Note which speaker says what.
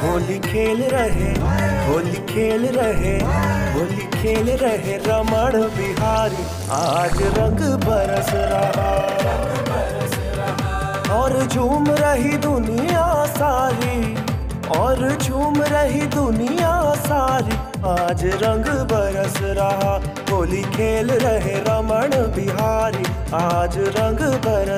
Speaker 1: होली खेल रहे, होली खेल रहे, होली खेल रहे रमण बिहारी। आज रंग बरस रहा और झूम रही दुनिया सारी, और झूम रही दुनिया सारी। आज रंग बरस रहा, होली खेल रहे रमण बिहारी। आज रंग बरस